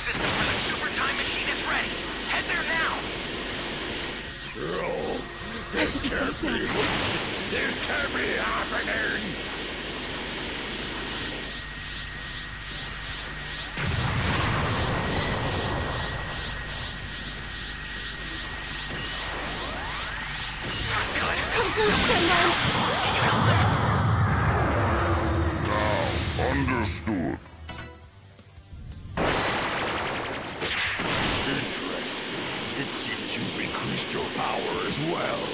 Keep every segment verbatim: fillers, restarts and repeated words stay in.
system for the super time machine is ready. Head there now. Oh, this can't be. This can't be happening. Now, understood. Interesting. It seems you've increased your power as well.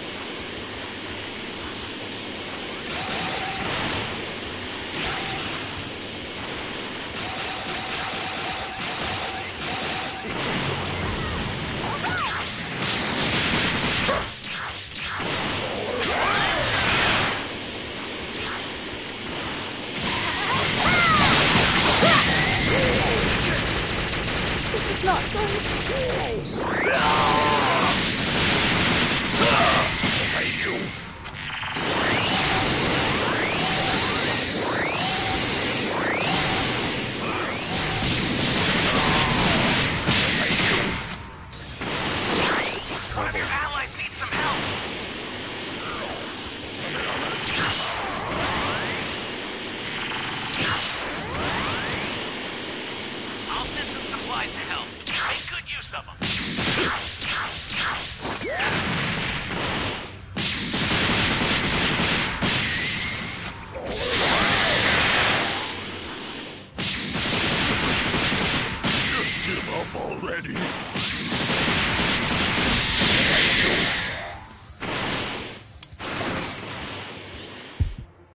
Not going to Hey, you! One of your allies needs some help. I'll send some supplies to help. Make good use of them.